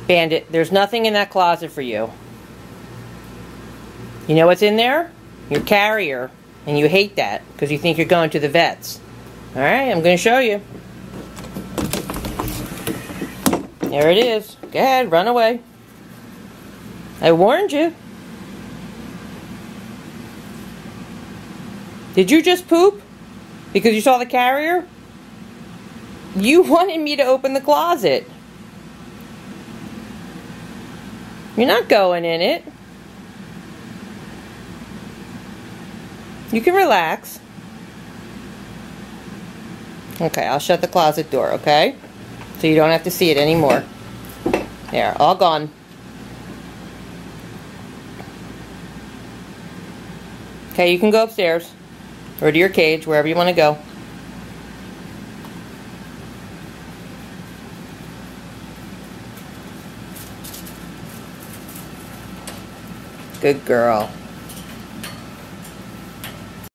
Bandit, there's nothing in that closet for you. You know what's in there? Your carrier. And you hate that because you think you're going to the vets. Alright, I'm going to show you. There it is. Go ahead, run away. I warned you. Did you just poop? Because you saw the carrier? You wanted me to open the closet. You're not going in it. You can relax. Okay, I'll shut the closet door, okay? So you don't have to see it anymore. There, all gone. Okay, you can go upstairs. Or to your cage, wherever you want to go. Good girl.